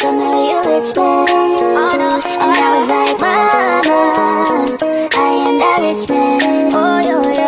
know you rich man. Oh no, and I was like, mama, I am that rich man. Oh yo yo.